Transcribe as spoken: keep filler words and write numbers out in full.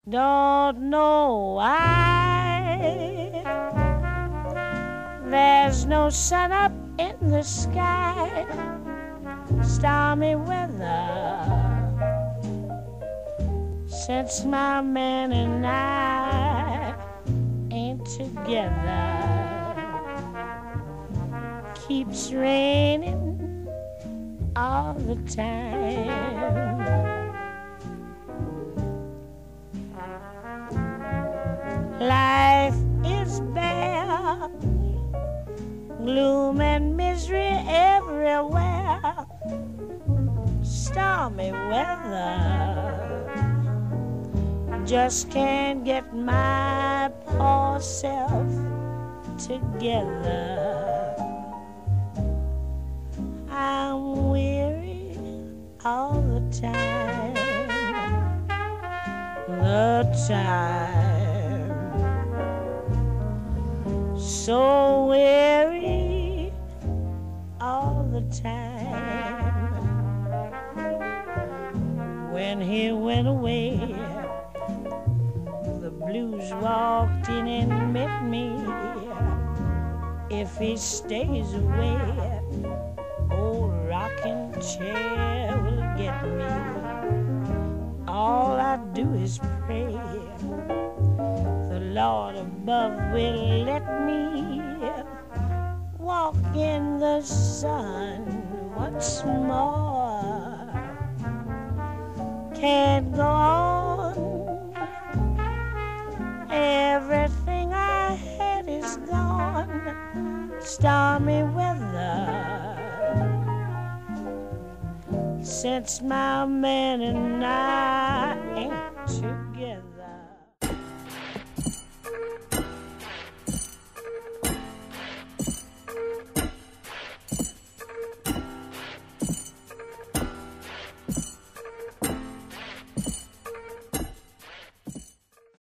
Don't know why there's no sun up in the sky. Stormy weather since my man and I ain't together. Keeps raining all the time. Life is bare, gloom and misery everywhere. Stormy weather, just can't get my poor self together. I'm weary all the time, the time. So weary all the time. When he went away, the blues walked in and met me. If he stays away, old rocking chair will get me. All I do is pray the Lord above will let me walk in the sun once more. Can't go on, everything I had is gone. Stormy weather since my man and I ain't together.